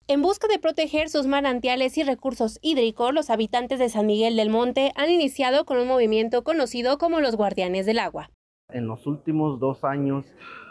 En busca de proteger sus manantiales y recursos hídricos, los habitantes de San Miguel del Monte han iniciado con un movimiento conocido como los Guardianes del Agua. En los últimos 2 años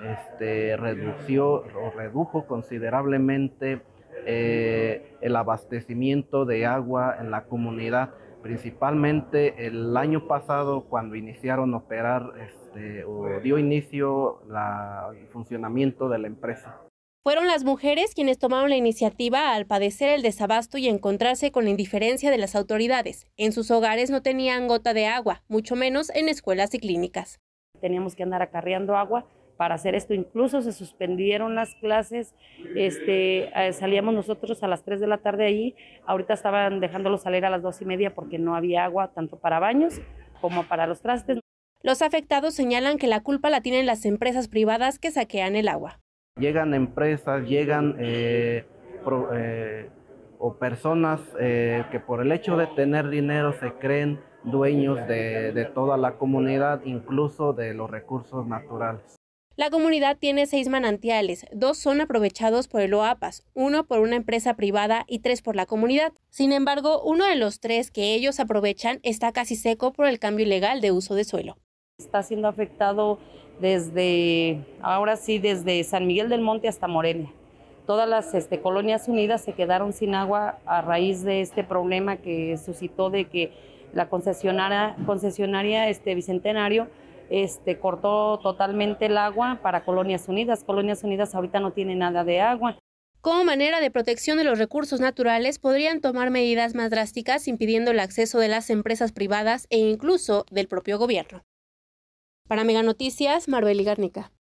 redujo considerablemente el abastecimiento de agua en la comunidad, principalmente el año pasado cuando iniciaron a operar o dio inicio el funcionamiento de la empresa. Fueron las mujeres quienes tomaron la iniciativa al padecer el desabasto y encontrarse con la indiferencia de las autoridades. En sus hogares no tenían gota de agua, mucho menos en escuelas y clínicas. Teníamos que andar acarreando agua para hacer esto. Incluso se suspendieron las clases, salíamos nosotros a las 3 de la tarde allí. Ahorita estaban dejándolos salir a las 2:30 porque no había agua tanto para baños como para los trastes. Los afectados señalan que la culpa la tienen las empresas privadas que saquean el agua. Llegan empresas, o personas que por el hecho de tener dinero se creen dueños de toda la comunidad, incluso de los recursos naturales. La comunidad tiene 6 manantiales, 2 son aprovechados por el OAPAS, 1 por una empresa privada y 3 por la comunidad. Sin embargo, uno de los 3 que ellos aprovechan está casi seco por el cambio ilegal de uso de suelo. Está siendo afectado desde San Miguel del Monte hasta Morelia. Todas las colonias unidas se quedaron sin agua a raíz de este problema que suscitó de que la concesionaria Bicentenario cortó totalmente el agua para Colonias Unidas. Colonias Unidas ahorita no tiene nada de agua. Como manera de protección de los recursos naturales, podrían tomar medidas más drásticas impidiendo el acceso de las empresas privadas e incluso del propio gobierno. Para Mega Noticias, Marbeli Garnica.